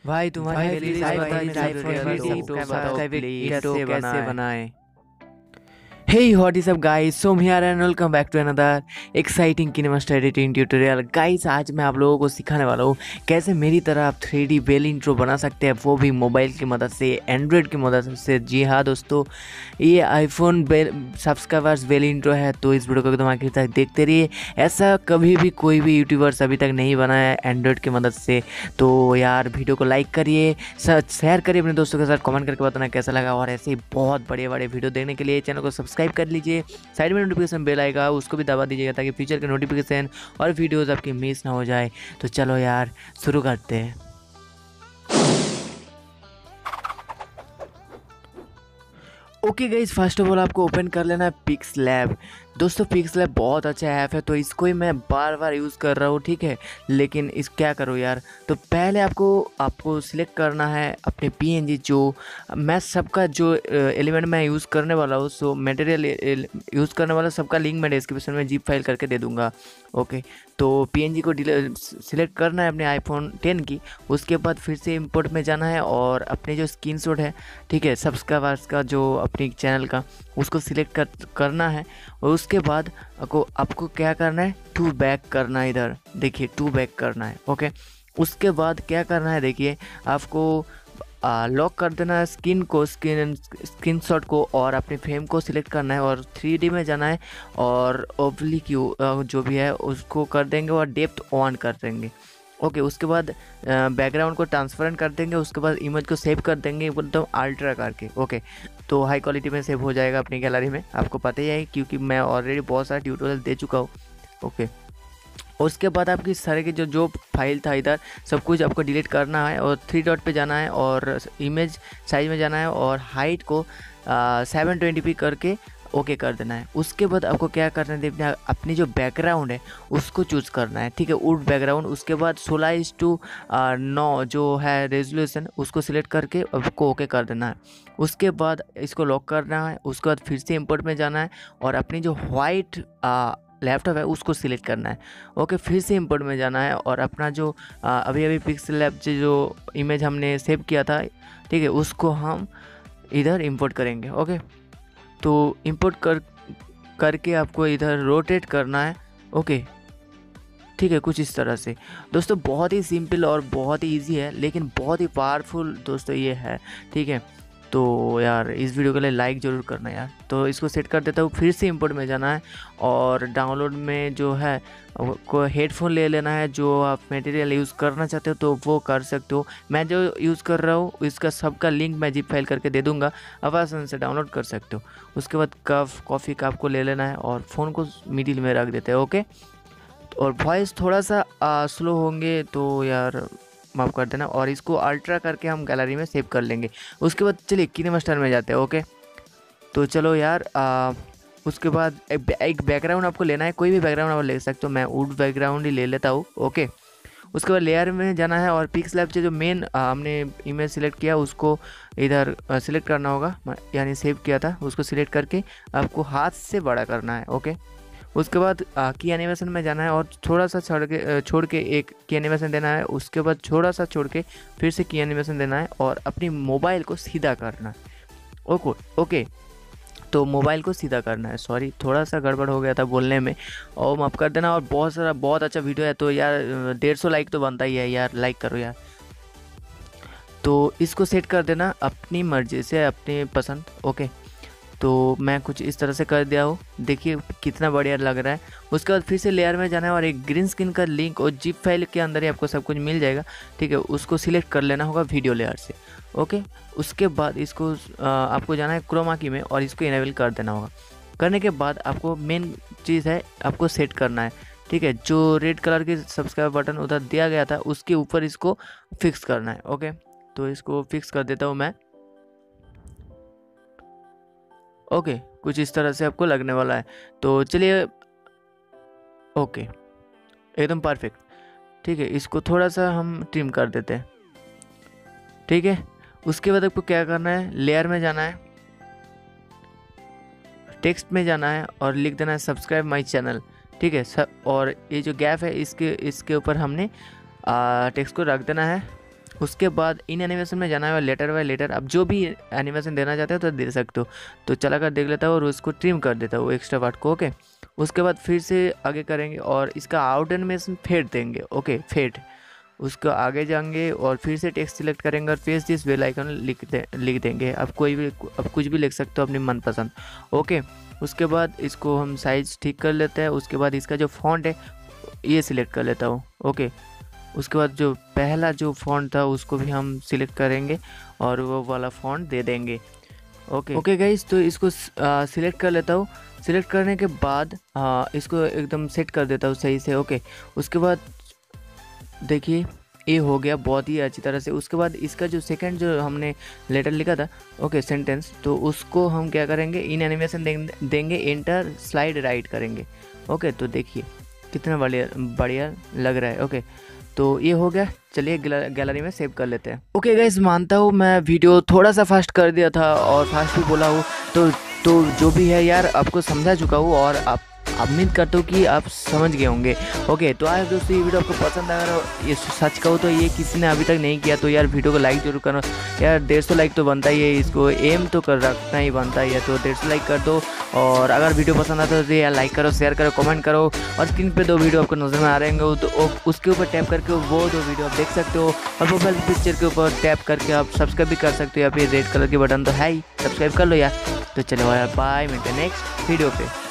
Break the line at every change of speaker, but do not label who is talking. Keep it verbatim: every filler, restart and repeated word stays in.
भाई तुम्हारे
प्लीज
कैसे बनाए। Hey, what is up guys? So here and welcome back to another exciting KineMaster editing tutorial. Guys, आज मैं आप लोगों को सिखाने वाला हूँ कैसे मेरी तरह आप थ्री डी बेल इंट्रो बना सकते हैं, वो भी मोबाइल की मदद से, एंड्रॉयड की मदद से। जी हाँ दोस्तों, ये iPhone bell subscribers bell intro है, तो इस वीडियो को एकदम आखिर तक देखते रहिए। ऐसा कभी भी कोई भी यूट्यूबर्स अभी तक नहीं बनाया है एंड्रॉयड की मदद से। तो यार वीडियो को लाइक करिए, शेयर करिए अपने दोस्तों के साथ, कमेंट करके बताना कैसा लगा। और ऐसे ही बहुत बड़े बड़े वीडियो देखने के लिए चैनल को सब्सक्राइब कर लीजिए। साइड में नोटिफिकेशन बेल आएगा, उसको भी दबा दीजिएगा ताकि फ्यूचर के नोटिफिकेशन और वीडियोस आपकी मिस ना हो जाए। तो चलो यार शुरू करते हैं। Okay guys, first of all आपको ओपन कर लेना है पिक्सलैब। दोस्तों पिक्सलैब बहुत अच्छा ऐप है, तो इसको ही मैं बार बार यूज़ कर रहा हूँ, ठीक है। लेकिन इस क्या करूँ यार, तो पहले आपको आपको सिलेक्ट करना है अपने पीएनजी, जो मैं सबका जो एलिमेंट मैं यूज़ करने वाला हूँ, सो मटेरियल यूज़ करने वाला सबका लिंक मैं डिस्क्रिप्शन में जिप फाइल करके दे दूँगा। ओके, तो पीएनजी को सिलेक्ट करना है अपने आईफोन टेन की। उसके बाद फिर से इंपोर्ट में जाना है और अपने जो स्क्रीनशॉट है, ठीक है, सब्सक्राइबर्स का जो अपनी चैनल का, उसको सिलेक्ट कर करना है। और उसके बाद आपको आपको क्या करना है, टू बैक करना है। इधर देखिए टू बैक करना है। ओके, उसके बाद क्या करना है, देखिए आपको लॉक कर देना है स्क्रीन को, स्क्रीन स्क्रीनशॉट को, और अपने फ्रेम को सिलेक्ट करना है और थ्री डी में जाना है और ओब्लिक जो भी है उसको कर देंगे और डेप्थ ऑन कर देंगे। ओके, उसके बाद बैकग्राउंड को ट्रांसपेरेंट कर देंगे। उसके बाद इमेज को सेव कर देंगे एकदम अल्ट्रा करके। ओके, तो हाई क्वालिटी में सेव हो जाएगा अपनी गैलरी में, आपको पता ही है क्योंकि मैं ऑलरेडी बहुत सारा ट्यूटोरियल दे चुका हूँ। ओके, उसके बाद आपकी सारे के जो जो फाइल था इधर सब कुछ आपको डिलीट करना है और थ्री डॉट पे जाना है और इमेज साइज में जाना है और हाइट को सेवन ट्वेंटी पी करके ओके कर देना है। उसके बाद आपको क्या करना है, देखना अपनी जो बैकग्राउंड है उसको चूज़ करना है, ठीक है, वुड बैकग्राउंड। उसके बाद सोलह इज टू नौ जो है रेजोल्यूशन, उसको सिलेक्ट करके आपको ओके कर देना है। उसके बाद इसको लॉक करना है। उसके बाद फिर से इंपोर्ट में जाना है और अपनी जो वाइट लैपटॉप है उसको सिलेक्ट करना है। ओके, फिर से इंपोर्ट में जाना है और अपना जो आ, अभी अभी पिक्सलैब से जो इमेज हमने सेव किया था, ठीक है, उसको हम इधर इंपोर्ट करेंगे। ओके, तो इंपोर्ट कर करके आपको इधर रोटेट करना है। ओके, ठीक है, कुछ इस तरह से। दोस्तों बहुत ही सिंपल और बहुत ही इजी है, लेकिन बहुत ही पावरफुल दोस्तों ये है, ठीक है। तो यार इस वीडियो के लिए लाइक ज़रूर करना यार। तो इसको सेट कर देता हूँ, फिर से इंपोर्ट में जाना है और डाउनलोड में जो है को हेडफोन ले लेना है। जो आप मटेरियल यूज़ करना चाहते हो तो वो कर सकते हो। मैं जो यूज़ कर रहा हूँ इसका सबका लिंक मैं जिप फाइल करके दे दूँगा, आप आसान से डाउनलोड कर सकते हो। उसके बाद कप कॉफ़ी कप को ले लेना है और फ़ोन को मिडिल में रख देते हैं। ओके, और वॉइस थोड़ा सा स्लो होंगे तो यार माफ़ कर देना, और इसको अल्ट्रा करके हम गैलरी में सेव कर लेंगे। उसके बाद चलिए किनेमास्टर में जाते हैं। ओके, तो चलो यार आ, उसके बाद एक, एक बैकग्राउंड आपको लेना है, कोई भी बैकग्राउंड आप ले सकते हो, मैं वुड बैकग्राउंड ही ले लेता हूँ। ओके, उसके बाद लेयर में जाना है और पिक्सलैब से जो मेन हमने इमेज सिलेक्ट किया उसको इधर सिलेक्ट करना होगा, यानी सेव किया था उसको सिलेक्ट करके आपको हाथ से बड़ा करना है। ओके, उसके बाद की एनिमेशन में जाना है और थोड़ा सा छोड़ के छोड़ के एक की एनिमेशन देना है। उसके बाद थोड़ा सा छोड़ के फिर से की एनिमेशन देना है और अपनी मोबाइल को सीधा करना है। ओके ओके, तो मोबाइल को सीधा करना है। सॉरी, थोड़ा सा गड़बड़ हो गया था बोलने में, और माफ़ कर देना। और बहुत सारा बहुत अच्छा वीडियो है, तो यार डेढ़ सौ लाइक तो बनता ही है यार, लाइक करो यार। तो इसको सेट कर देना अपनी मर्जी से, अपनी पसंद। ओके, तो मैं कुछ इस तरह से कर दिया हूँ, देखिए कितना बढ़िया लग रहा है। उसके बाद फिर से लेयर में जाना है और एक ग्रीन स्क्रीन का लिंक और जिप फाइल के अंदर ही आपको सब कुछ मिल जाएगा, ठीक है, उसको सिलेक्ट कर लेना होगा वीडियो लेयर से। ओके, उसके बाद इसको आ, आपको जाना है क्रोमा की में और इसको इनेबल कर देना होगा। करने के बाद आपको मेन चीज़ है आपको सेट करना है, ठीक है, जो रेड कलर की सब्सक्राइब बटन उधर दिया गया था उसके ऊपर इसको फिक्स करना है। ओके, तो इसको फिक्स कर देता हूँ मैं। ओके okay, कुछ इस तरह से आपको लगने वाला है। तो चलिए, ओके okay, एकदम परफेक्ट, ठीक है, इसको थोड़ा सा हम ट्रिम कर देते हैं, ठीक है। उसके बाद आपको क्या करना है, लेयर में जाना है, टेक्स्ट में जाना है और लिख देना है सब्सक्राइब माय चैनल, ठीक है सब। और ये जो गैप है इसके इसके ऊपर हमने टेक्स्ट को रख देना है उसके बाद इन एनिमेशन में जाना है लेटर बाय लेटर। अब जो भी एनिमेशन देना चाहते हो तो दे सकते हो। तो चला कर देख लेता हूँ और उसको ट्रिम कर देता हूँ एक्स्ट्रा पार्ट को। ओके, उसके बाद फिर से आगे करेंगे और इसका आउट एनिमेशन फेड देंगे। ओके, फेड, उसको आगे जाएंगे और फिर से टेक्स्ट सिलेक्ट करेंगे और फेस दिस बेल आइकन लिख दे लिख देंगे। अब कोई भी अब कुछ भी लिख सकते हो अपनी मनपसंद। ओके, उसके बाद इसको हम साइज़ ठीक कर लेते हैं। उसके बाद इसका जो फॉन्ट है ये सिलेक्ट कर लेता हूँ। ओके, उसके बाद जो पहला जो फॉन्ट था उसको भी हम सिलेक्ट करेंगे और वो वाला फॉन्ट दे देंगे। ओके ओके गाइस, तो इसको सिलेक्ट कर लेता हूँ। सिलेक्ट करने के बाद आ, इसको एकदम सेट कर देता हूँ सही से। ओके, उसके बाद देखिए ये हो गया बहुत ही अच्छी तरह से। उसके बाद इसका जो सेकंड जो हमने लेटर लिखा था, ओके सेंटेंस, तो उसको हम क्या करेंगे, इन एनिमेशन देंगे, एंटर स्लाइड राइट करेंगे। ओके, तो देखिए कितना बढ़िया बढ़िया लग रहा है। ओके, तो ये हो गया। चलिए गैलरी में सेव कर लेते हैं। ओके गाइस, मानता हूँ मैं वीडियो थोड़ा सा फास्ट कर दिया था और फास्ट भी बोला हूँ, तो तो जो भी है यार आपको समझा चुका हूँ और आप उम्मीद करता हूँ कि आप समझ गए होंगे। ओके, तो आज दोस्तों ये वीडियो आपको पसंद आया, ये सच कहूँ तो ये किसी ने अभी तक नहीं किया तो यार वीडियो को लाइक जरूर करना यार। डेढ़ सौ लाइक तो बनता ही है, इसको एम तो कर रखना ही बनता ही है, तो डेढ़ सौ लाइक कर दो। और अगर वीडियो पसंद आता है तो यार लाइक करो, शेयर करो, कमेंट करो। और स्क्रीन पे दो वीडियो आपको नजर में आ रहे होंगे तो उसके ऊपर टैप करके वो दो वीडियो आप देख सकते हो। और प्रोफाइल पिक्चर के ऊपर टैप करके आप सब्सक्राइब भी कर सकते हो, या फिर रेड कलर की बटन तो है ही, सब्सक्राइब कर लो यार। तो चलो यार, बाय, मिलते हैं नेक्स्ट वीडियो पे।